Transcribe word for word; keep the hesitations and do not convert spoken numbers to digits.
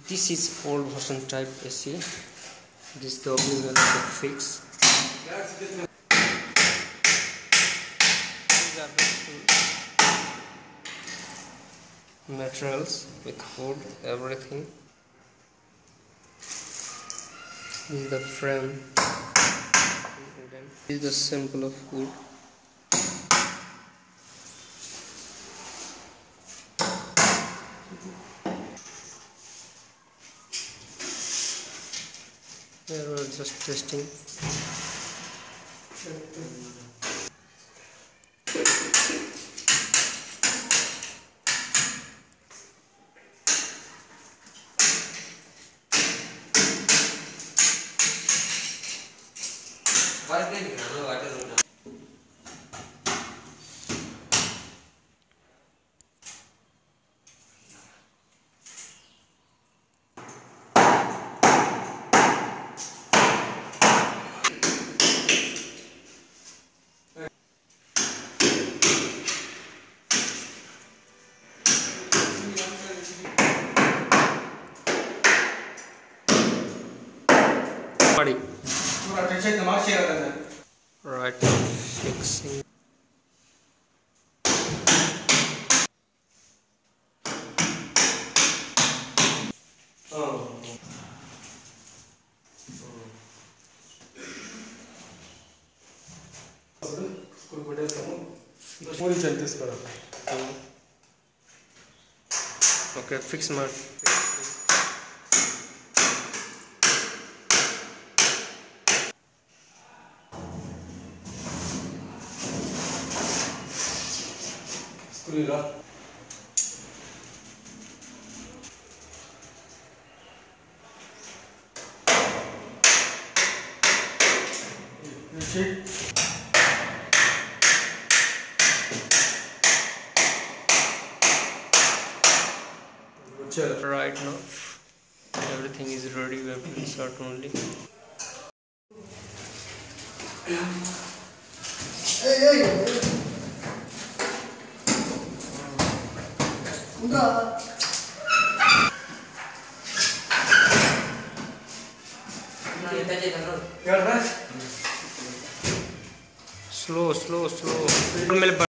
This is old version type A C. This W will get fixed. These are the materials with wood, everything. This is the frame. This is the sample of wood. We are just testing. Body. Right, fixing. Okay, fix my. Right now, everything is ready. We have to insert only. Slow, slow, slow.